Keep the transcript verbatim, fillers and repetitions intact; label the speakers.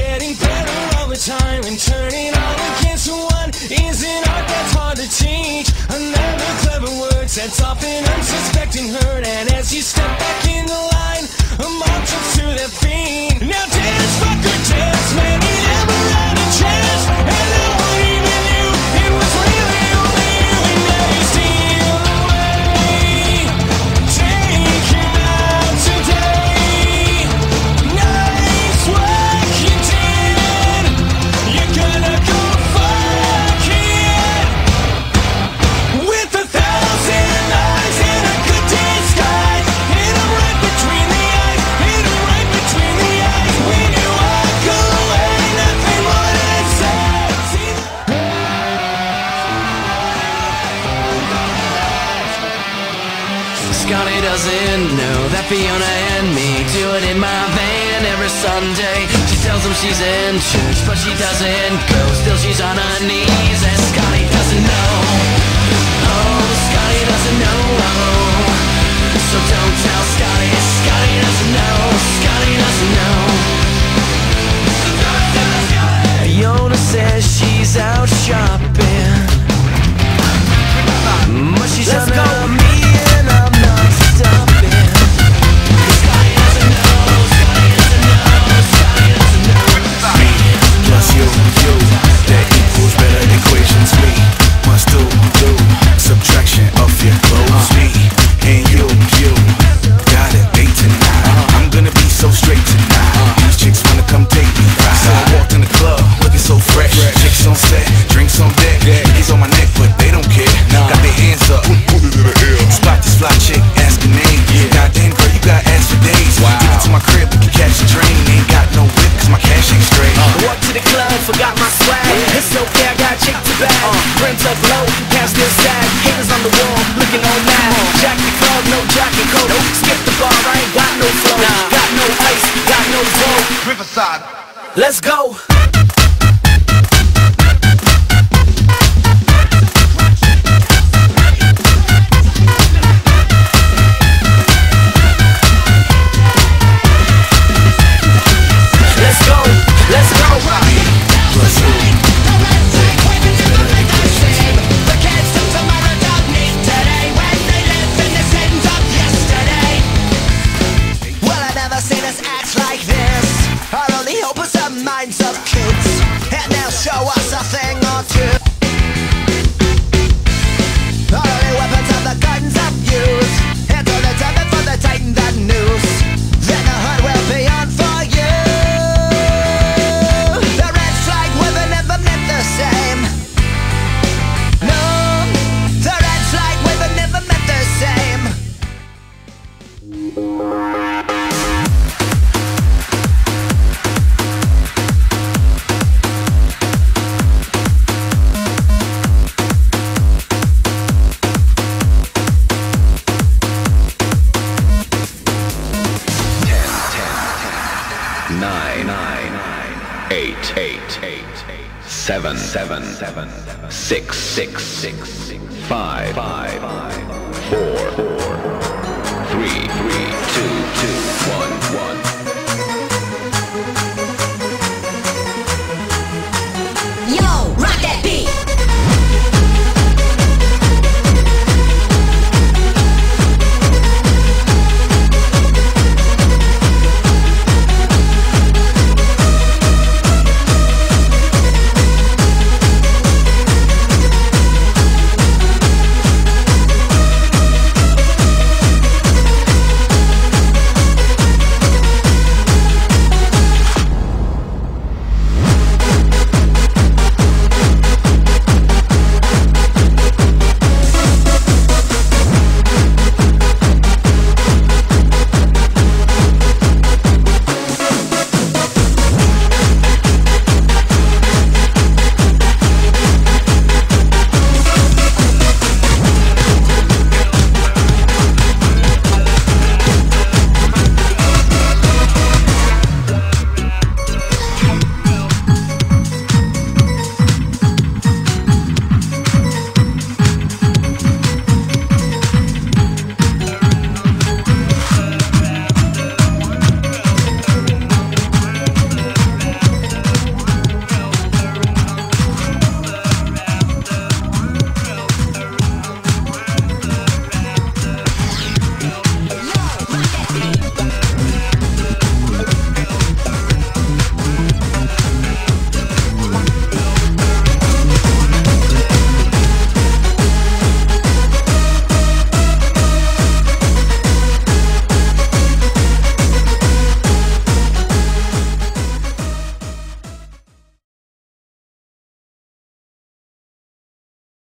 Speaker 1: getting better all the time, and turning all against one is an art that's hard to teach. Another clever word sets off an unsuspecting hurt, and as you step back in the line, a mob jumps to their feet. Now dance, fucker, dance, man, you never had a chance, and no one even knew it was really only you, and now you steal away. Take him out today. Nice work you did. You're gonna go fuck it. With a thousand eyes and a good disguise, hit him right between the eyes, hit him right between the eyes. When you walk away, nothing more to say. See the Scotty doesn't know that Fiona and me do it in my van every Sunday. She tells him she's in church, but she doesn't go. Still she's on her knees, and Scotty doesn't know. Oh, Scotty doesn't know. So don't tell Scotty. Scotty doesn't know. Scotty doesn't know. Fiona says she's out shopping, but she's on her me, and I'm not stopping. Scotty doesn't know. Scotty doesn't know. Scotty doesn't know.
Speaker 2: Me plus you, you, that equals better equations. Me must do, do, subtraction of your clothes. Me and you, you, got it, eight to nine. I'm gonna be so straight tonight. These chicks wanna come take me right. So I walked in the club, looking so fresh. Chicks on set, drinks on deck. Niggas on my neck, but they don't care. Got their hands up, put it in the air. Spot this fly chick, ask her name. Goddamn girl, you got ass for days. Take it to my crib, we can catch the train. Ain't got no whip, cause my cash ain't straight.
Speaker 3: Walked to the club, forgot my swag. It's okay, I got a chick to bag. Rims up low, pants still sag. Haters on the wall, looking all mad. Jack the club, no jacket coat. Skip the bar, I ain't got no flow. Got no ice, got no dough.
Speaker 2: Riverside.
Speaker 3: Let's go. Let's go, let's go.
Speaker 2: Plus you.
Speaker 1: The kids of tomorrow don't need today when they live in the sins of yesterday. Well, I've never seen us act like this. Our only hope is the minds of kids, and they'll show us a thing or two. Our only weapons are the guns of youth, until the time for the tighten that noose. Then the hunt will be on for you. The red flag weather never meant the same. No, the red flag weather never meant the same.
Speaker 4: Nine, nine, eight, eight, eight, seven, seven, seven, six, six, six, five, five, four, four, three, three, two, two, one.